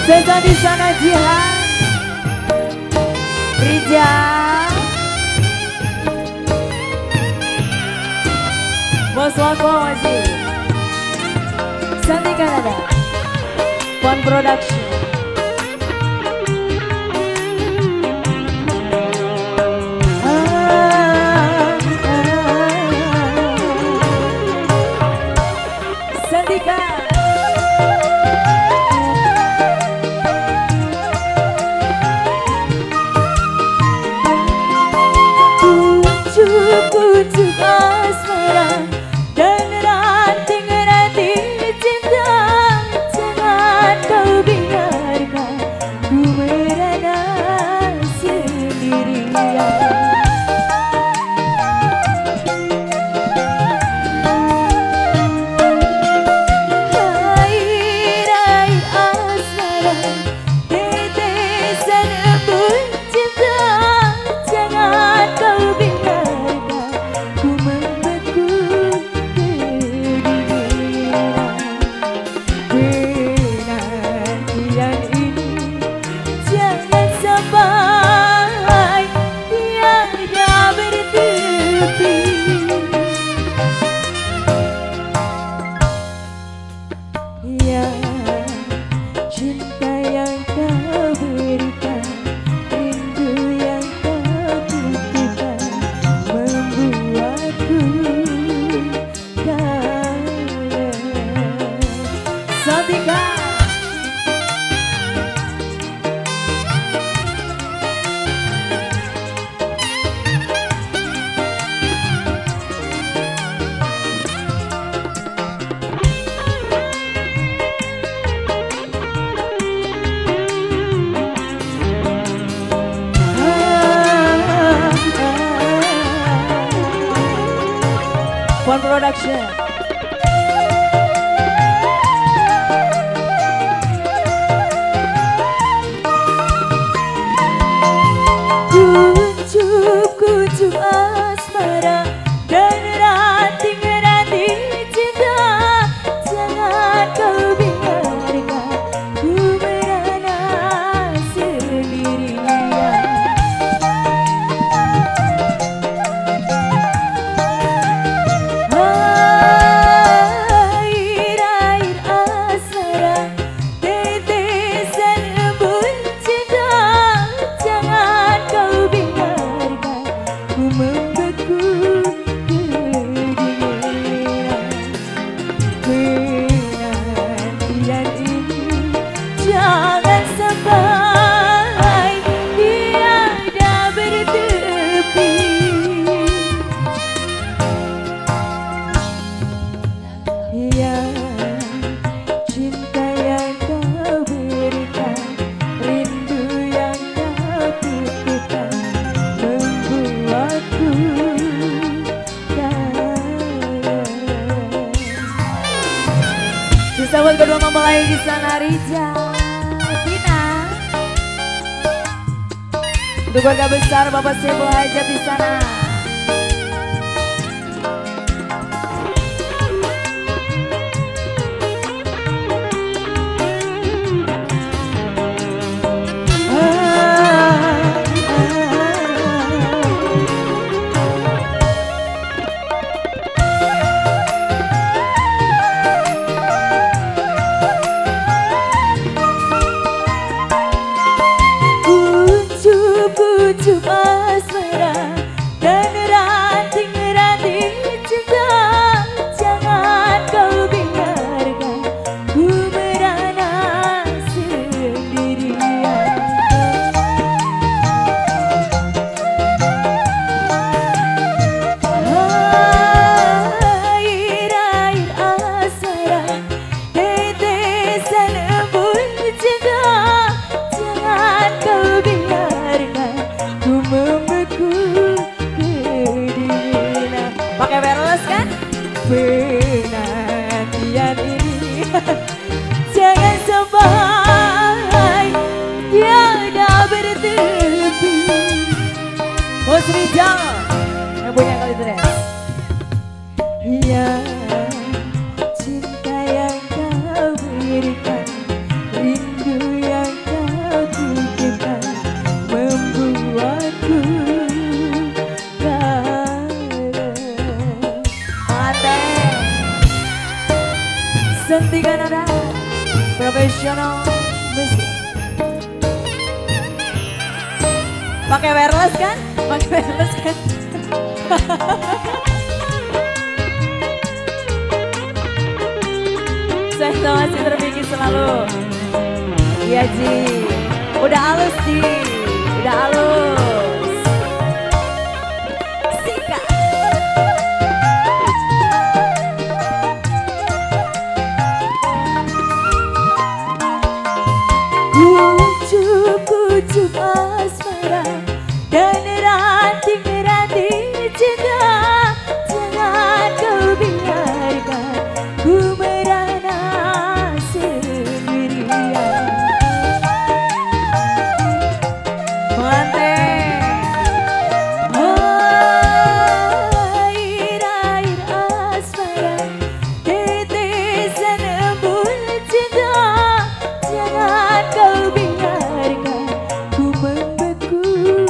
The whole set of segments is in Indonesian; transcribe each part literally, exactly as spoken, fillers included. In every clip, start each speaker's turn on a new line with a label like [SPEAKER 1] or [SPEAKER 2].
[SPEAKER 1] Sesa di sana Jihan, Rijal, Bos Wako masih, Santi Kanada, Pon Production.
[SPEAKER 2] Kucuk asmara dan ranting-ranting cinta, jangan kau biarkan ku merana sendirian. Air-air asmara, tetesan embun cinta, jangan kau biarkan
[SPEAKER 1] Pon Production.
[SPEAKER 2] Kucuk-kucuk asmara dan ranting-ranting cinta, jangan kau biarkan ku merana sendirian. Air-air asmara, tetesan embun cinta, jangan kau biarkan ku membeku kedinginan. Penantian ini jangan sampai tiada bertepi. Ya, cinta yang kau berikan, rindu yang kau titipkan, membuatku kangen.
[SPEAKER 1] Bisa buat kedua mempelai di sana Rijal, Tina. Untuk keluarga besar Bapak Saiful Hajat di sana.
[SPEAKER 2] Kucuk-kucuk asmara dan
[SPEAKER 1] Profesional musik. Pakai wireless kan? Pakai wireless kan? Saya masih terpikir selalu. Iya Ji, udah halus Ji, udah halus. Sika.
[SPEAKER 2] Kucuk-kucuk asmara dan ranting-ranting cinta, jangan kau biarkan ku merana sendirian. Air-air asmara, tetesan embun cinta, jangan kau biarkan ku membeku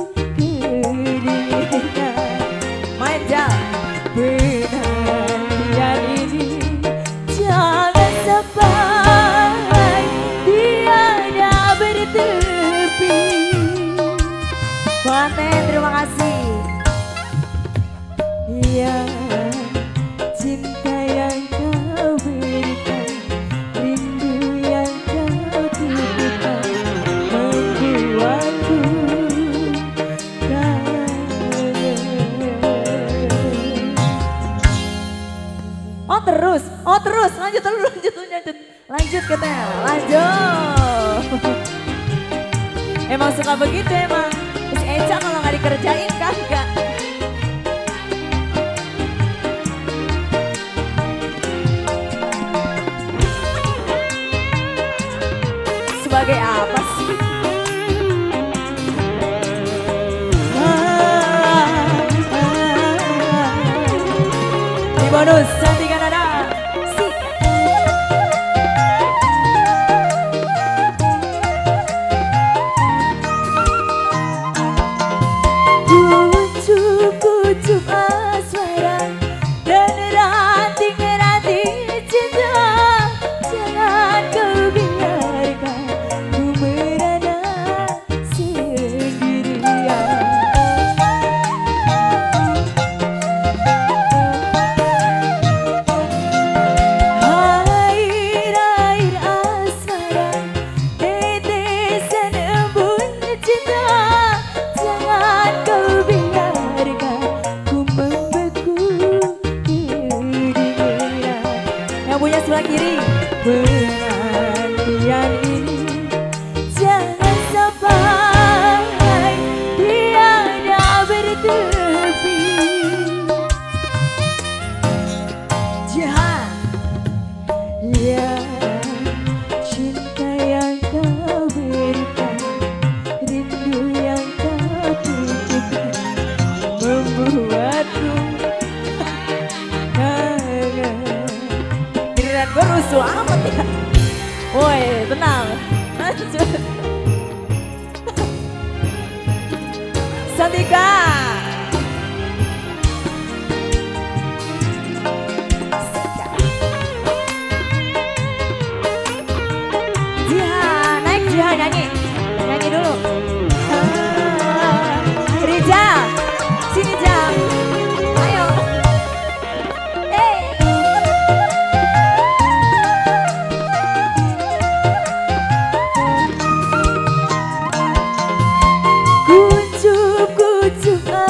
[SPEAKER 2] kedinginan.
[SPEAKER 1] Main jam.
[SPEAKER 2] Penantian ini jangan sampai tiada bertepi.
[SPEAKER 1] Manten, terima kasih.
[SPEAKER 2] Ya, cinta yang kau berikan, rindu yang kau titipkan, membuatku kangen.
[SPEAKER 1] Oh terus, oh terus, lanjut terus, lanjut, lanjut, lanjut katanya, lanjut. Emang suka begitu emang. Terus Eca kalau nggak dikerjain kagak. Sebagai apa sih? Di bonus cantikan ada.
[SPEAKER 2] Kucuk-kucuk asmara dan ranting-ranting cinta, jangan kau biarkan ku merana sendirian. Air-air asmara, tetesan embun cinta, jangan kau biarkan ku membeku kedinginan.
[SPEAKER 1] Yang punya sebelah kiri.
[SPEAKER 2] Penantian ini jangan sampai tiada bertepi.
[SPEAKER 1] Jihan.
[SPEAKER 2] Ya, cinta yang kau berikan, rindu yang kau titipkan, membuatku kangen.
[SPEAKER 1] Giliran gue rusuh amat ya. Woi, tenang. Lanjut. Santika. Jihan, naik Jihan nyanyi. Nyanyi dulu. Rija, sini Jam. Ayo. Hey.
[SPEAKER 2] Kucuk-kucuk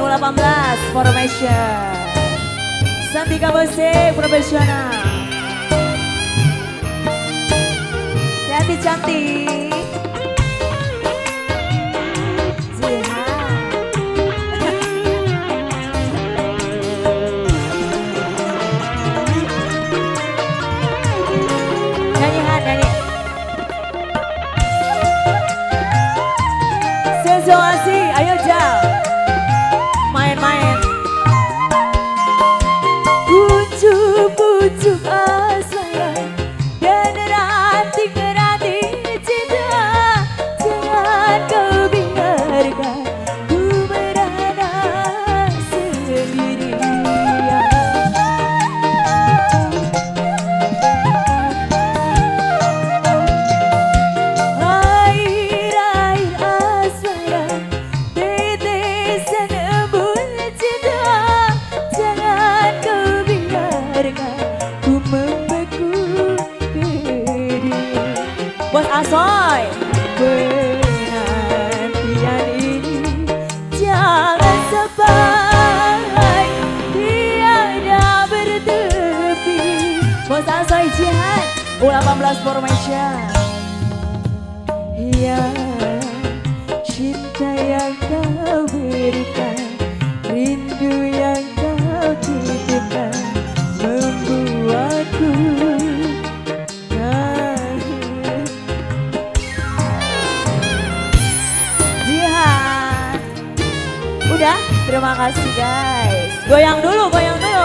[SPEAKER 1] U delapan belas Formation. Santika Musik Profesional. Cantik-cantik. Nyanyi Han, nyanyi. Sensuasi, ayo Jal. Main-main.
[SPEAKER 2] Pucuk-pucuk asmara dan ranting-ranting cinta, jangan kau biarkan ku merana sendirian. Air-air asmara, tetesan embun cinta, jangan kau biarkan ku membeku kering.
[SPEAKER 1] Bos Asoy.
[SPEAKER 2] Penantian ini jangan sampai tiada bertepi.
[SPEAKER 1] Bos Asoy Jihan. U delapan belas Formation.
[SPEAKER 2] Ya, cinta yang kau berikan, rindu yang kau titipkan, membuatku kangen.
[SPEAKER 1] Jihan. Udah, terima kasih guys. Goyang dulu, goyang dulu.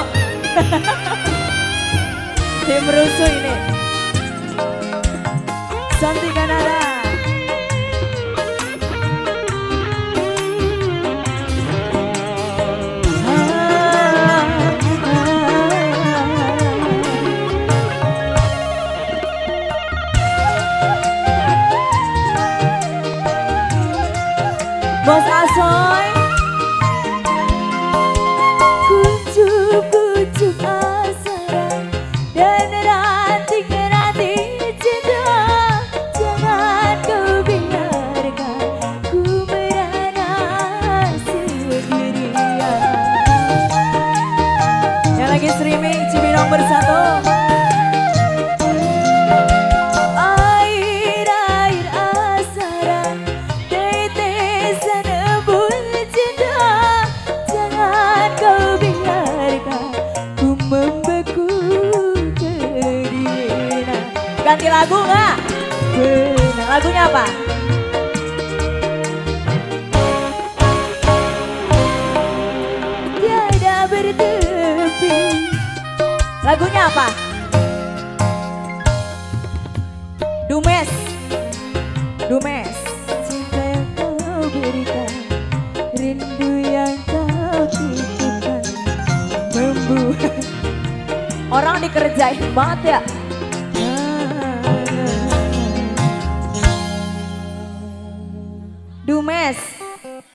[SPEAKER 1] Tim rusuh ini. Santika Nada. Bos Asoy.
[SPEAKER 2] Kucuk-kucuk asmara dan ranting-ranting cinta, jangan kau biarkan ku merana sendirian.
[SPEAKER 1] Yang lagi streaming Cibinong Bersatu.
[SPEAKER 2] Air-air asmara, tetesan embun cinta, jangan kau biarkan ku membeku kedinginan.
[SPEAKER 1] Ganti lagu nggak?
[SPEAKER 2] Benar.
[SPEAKER 1] Lagunya apa?
[SPEAKER 2] Tiada bertepi.
[SPEAKER 1] Lagunya apa? Dumes. Dumes.
[SPEAKER 2] Cinta yang kau berikan, rindu yang kau titipkan, membuat
[SPEAKER 1] Orang dikerjain banget ya.